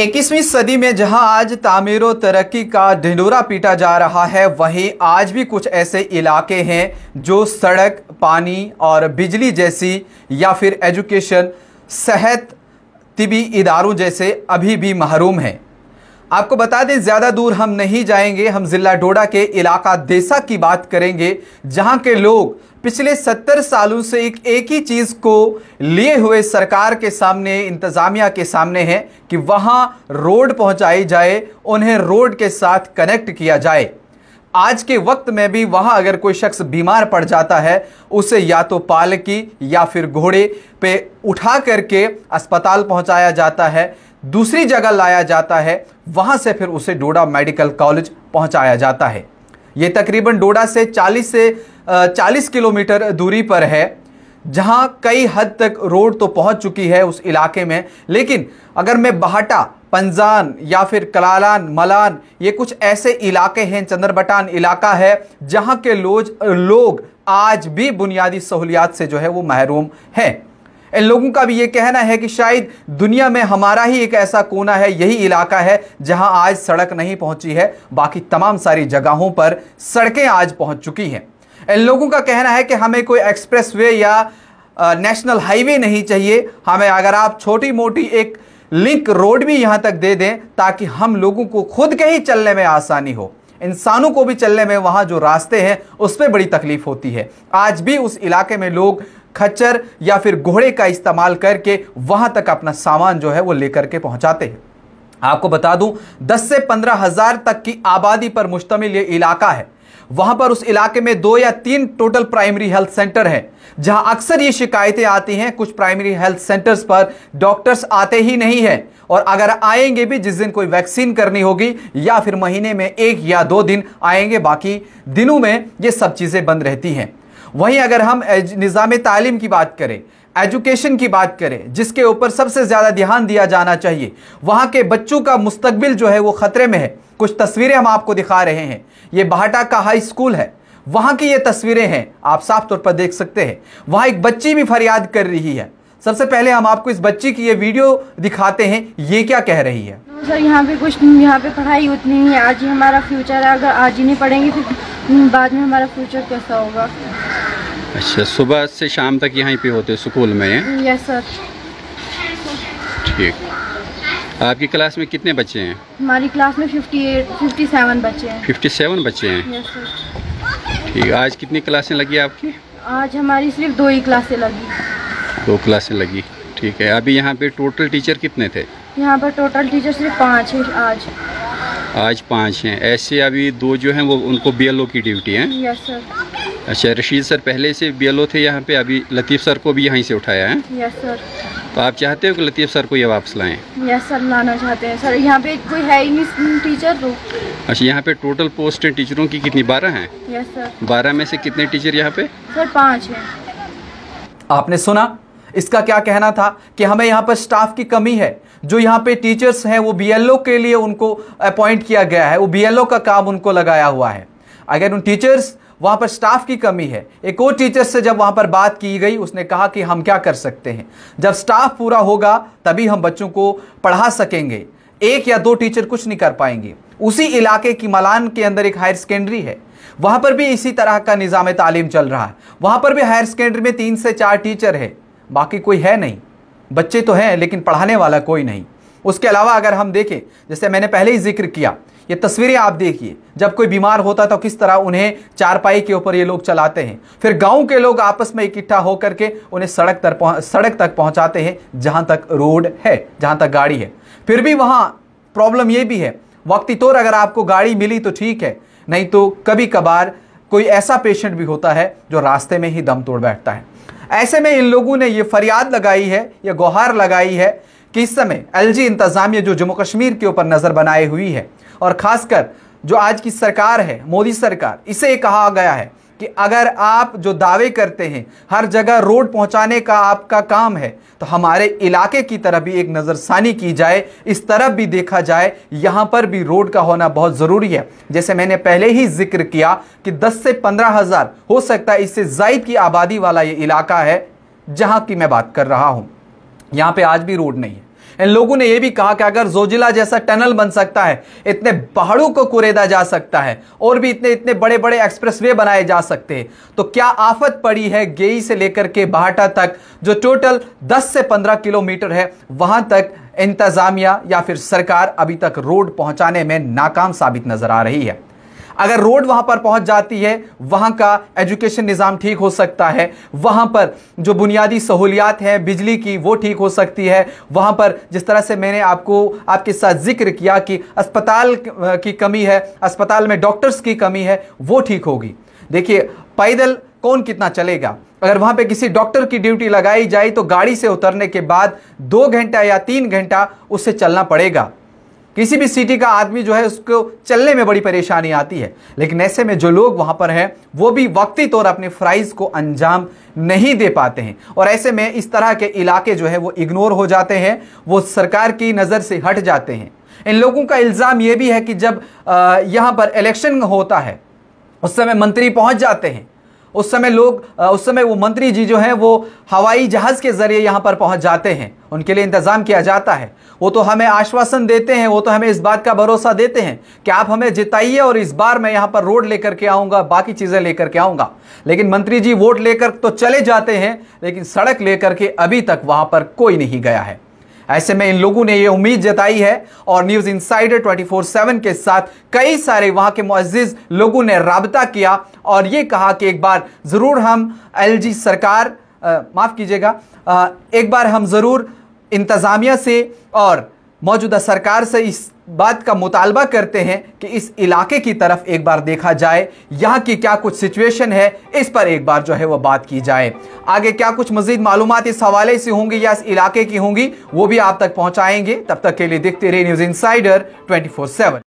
21वीं सदी में जहां आज तामीर व तरक्की का ढिंढोरा पीटा जा रहा है, वहीं आज भी कुछ ऐसे इलाके हैं जो सड़क, पानी और बिजली जैसी या फिर एजुकेशन, सेहत, तिबी इदारों जैसे अभी भी महरूम हैं। आपको बता दें, ज़्यादा दूर हम नहीं जाएंगे, हम ज़िला डोडा के इलाका देसा की बात करेंगे, जहां के लोग पिछले 70 सालों से एक ही चीज़ को लिए हुए सरकार के सामने, इंतज़ामिया के सामने है कि वहां रोड पहुंचाई जाए, उन्हें रोड के साथ कनेक्ट किया जाए। आज के वक्त में भी वहां अगर कोई शख्स बीमार पड़ जाता है, उसे या तो पालकी या फिर घोड़े पे उठा करके अस्पताल पहुंचाया जाता है, दूसरी जगह लाया जाता है, वहां से फिर उसे डोडा मेडिकल कॉलेज पहुंचाया जाता है। ये तकरीबन डोडा से 40 किलोमीटर दूरी पर है, जहां कई हद तक रोड तो पहुंच चुकी है उस इलाके में। लेकिन अगर मैं बहाटा, पंजान या फिर कलालान, मलान, ये कुछ ऐसे इलाके हैं, चंद्रबटान इलाका है, जहां के लोग आज भी बुनियादी सहूलियात से जो है वो महरूम हैं। इन लोगों का भी ये कहना है कि शायद दुनिया में हमारा ही एक ऐसा कोना है, यही इलाका है जहां आज सड़क नहीं पहुंची है, बाकी तमाम सारी जगहों पर सड़कें आज पहुंच चुकी हैं। इन लोगों का कहना है कि हमें कोई एक्सप्रेसवे या नेशनल हाईवे नहीं चाहिए, हमें अगर आप छोटी मोटी एक लिंक रोड भी यहां तक दे दें ताकि हम लोगों को खुद के ही चलने में आसानी हो। इंसानों को भी चलने में वहां जो रास्ते हैं उस पर बड़ी तकलीफ होती है। आज भी उस इलाके में लोग खच्चर या फिर घोड़े का इस्तेमाल करके वहां तक अपना सामान जो है वो लेकर के पहुंचाते हैं। आपको बता दूं, 10 से 15 हज़ार तक की आबादी पर मुश्तमिल ये इलाका है। वहां पर उस इलाके में 2 या 3 टोटल प्राइमरी हेल्थ सेंटर हैं, जहां अक्सर ये शिकायतें आती हैं, कुछ प्राइमरी हेल्थ सेंटर्स पर डॉक्टर्स आते ही नहीं हैं, और अगर आएंगे भी जिस दिन कोई वैक्सीन करनी होगी या फिर महीने में 1 या 2 दिन आएंगे, बाकी दिनों में ये सब चीज़ें बंद रहती हैं। वहीं अगर हम निज़ाम तालीम की बात करें, एजुकेशन की बात करें, जिसके ऊपर सबसे ज़्यादा ध्यान दिया जाना चाहिए, वहाँ के बच्चों का मुस्तकबिल जो है वो ख़तरे में है। कुछ तस्वीरें हम आपको दिखा रहे हैं, ये बहाटा का हाई स्कूल है, वहाँ की ये तस्वीरें हैं, आप साफ तौर पर देख सकते हैं। वहाँ एक बच्ची भी फरियाद कर रही है। सबसे पहले हम आपको इस बच्ची की ये वीडियो दिखाते हैं, ये क्या कह रही है। सर, यहाँ पे पढ़ाई उतनी नहीं है, आज ही हमारा फ्यूचर है, अगर आज ही नहीं पढ़ेंगे फिर बाद में हमारा फ्यूचर कैसा होगा। अच्छा, सुबह से शाम तक यहीं पे होते स्कूल में? Yes sir. ठीक। आपकी क्लास में कितने बच्चे हैं? हमारी क्लास में 57 बच्चे हैं। 57 बच्चे हैं? Yes sir. ठीक। आज कितनी क्लासें लगी आपकी? आज हमारी सिर्फ 2 ही क्लासें लगी। 2 क्लासें लगी, ठीक है। अभी यहाँ पे टोटल टीचर कितने थे? यहाँ पर टोटल टीचर सिर्फ 5 हैं आज 5 हैं। ऐसे अभी 2 जो हैं वो उनको BLO की ड्यूटी है? Yes sir. अच्छा, रशीद सर पहले से BLO थे यहाँ पे, अभी लतीफ़ सर को भी यहीं से उठाया है? Yes sir. तो आप चाहते हो कि लतीफ़ सर को ये वापस लाएं? यस सर, लाना चाहते हैं सर, यहाँ पे कोई है ही नहीं टीचर तो। अच्छा, यहाँ पे टोटल पोस्ट टीचरों की कितनी? 12 हैं? Yes sir. 12 में से कितने टीचर यहाँ पे? सर 5 हैं। आपने सुना इसका क्या कहना था कि हमें यहाँ पर स्टाफ की कमी है। जो यहाँ पे टीचर्स हैं वो BLO के लिए उनको अपॉइंट किया गया है, वो BLO का काम उनको लगाया हुआ है। अगर उन टीचर्स वहाँ पर स्टाफ की कमी है, एक और टीचर से जब वहाँ पर बात की गई, उसने कहा कि हम क्या कर सकते हैं, जब स्टाफ पूरा होगा तभी हम बच्चों को पढ़ा सकेंगे, 1 या 2 टीचर कुछ नहीं कर पाएंगे। उसी इलाके की मलान के अंदर एक हायर सेकेंडरी है, वहाँ पर भी इसी तरह का निज़ाम तालीम चल रहा है। वहाँ पर भी हायर सेकेंडरी में 3 से 4 टीचर है, बाकी कोई है नहीं। बच्चे तो हैं लेकिन पढ़ाने वाला कोई नहीं। उसके अलावा अगर हम देखें, जैसे मैंने पहले ही जिक्र किया, ये तस्वीरें आप देखिए, जब कोई बीमार होता तो किस तरह उन्हें चारपाई के ऊपर ये लोग चलाते हैं, फिर गांव के लोग आपस में इकट्ठा होकर के उन्हें सड़क तक पहुंचाते हैं, जहां तक रोड है, जहां तक गाड़ी है। फिर भी वहां प्रॉब्लम ये भी है, वक्ती तौर अगर आपको गाड़ी मिली तो ठीक है, नहीं तो कभी कभार कोई ऐसा पेशेंट भी होता है जो रास्ते में ही दम तोड़ बैठता है। ऐसे में इन लोगों ने ये फरियाद लगाई है, ये गुहार लगाई है कि इस समय LG इंतज़ामिया जो जम्मू कश्मीर के ऊपर नज़र बनाए हुई है, और ख़ासकर जो आज की सरकार है, मोदी सरकार, इसे कहा गया है कि अगर आप जो दावे करते हैं हर जगह रोड पहुंचाने का आपका काम है, तो हमारे इलाके की तरफ भी एक नज़रसानी की जाए, इस तरफ भी देखा जाए, यहाँ पर भी रोड का होना बहुत ज़रूरी है। जैसे मैंने पहले ही जिक्र किया कि 10 से 15 हज़ार, हो सकता है इससे ज़ायद की आबादी वाला ये इलाका है जहाँ की मैं बात कर रहा हूँ। यहाँ पे आज भी रोड नहीं है। इन लोगों ने यह भी कहा कि अगर जोजिला जैसा टनल बन सकता है, इतने पहाड़ों को कुरेदा जा सकता है और भी इतने इतने बड़े बड़े एक्सप्रेसवे बनाए जा सकते हैं, तो क्या आफत पड़ी है गेई से लेकर के बाहटा तक, जो टोटल 10 से 15 किलोमीटर है, वहां तक इंतजामिया या फिर सरकार अभी तक रोड पहुंचाने में नाकाम साबित नजर आ रही है। अगर रोड वहां पर पहुंच जाती है, वहां का एजुकेशन निज़ाम ठीक हो सकता है, वहां पर जो बुनियादी सहूलियात हैं बिजली की वो ठीक हो सकती है, वहां पर जिस तरह से मैंने आपके साथ जिक्र किया कि अस्पताल की कमी है, अस्पताल में डॉक्टर्स की कमी है, वो ठीक होगी। देखिए पैदल कौन कितना चलेगा? अगर वहां पे किसी डॉक्टर की ड्यूटी लगाई जाए तो गाड़ी से उतरने के बाद 2 घंटा या 3 घंटा उससे चलना पड़ेगा। किसी भी सिटी का आदमी जो है उसको चलने में बड़ी परेशानी आती है, लेकिन ऐसे में जो लोग वहां पर हैं वो भी वक्ती तौर अपने फ़राइज़ को अंजाम नहीं दे पाते हैं, और ऐसे में इस तरह के इलाके जो है वो इग्नोर हो जाते हैं, वो सरकार की नज़र से हट जाते हैं। इन लोगों का इल्ज़ाम ये भी है कि जब यहाँ पर इलेक्शन होता है उस समय मंत्री पहुँच जाते हैं, उस समय वो मंत्री जी जो हैं वो हवाई जहाज़ के ज़रिए यहाँ पर पहुँच जाते हैं, उनके लिए इंतज़ाम किया जाता है। वो तो हमें आश्वासन देते हैं, वो तो हमें इस बात का भरोसा देते हैं कि आप हमें जिताइए और इस बार मैं यहाँ पर रोड लेकर के आऊँगा, बाकी चीज़ें लेकर के आऊँगा। लेकिन मंत्री जी वोट लेकर तो चले जाते हैं, लेकिन सड़क लेकर के अभी तक वहाँ पर कोई नहीं गया है। ऐसे में इन लोगों ने ये उम्मीद जताई है, और न्यूज़ इनसाइडर 24/7 के साथ कई सारे वहाँ के मुअज़्ज़िज़ लोगों ने राब्ता किया और ये कहा कि एक बार ज़रूर हम एलजी सरकार माफ़ कीजिएगा, एक बार हम ज़रूर इंतज़ामिया से और मौजूदा सरकार से इस बात का मुतालबा करते हैं कि इस इलाके की तरफ एक बार देखा जाए, यहाँ की क्या कुछ सिचुएशन है इस पर एक बार जो है वो बात की जाए। आगे क्या कुछ मज़ीद मालूमात इस हवाले से होंगी या इस इलाके की होंगी वो भी आप तक पहुँचाएंगे। तब तक के लिए देखते रहिए न्यूज़ इनसाइडर 24/7।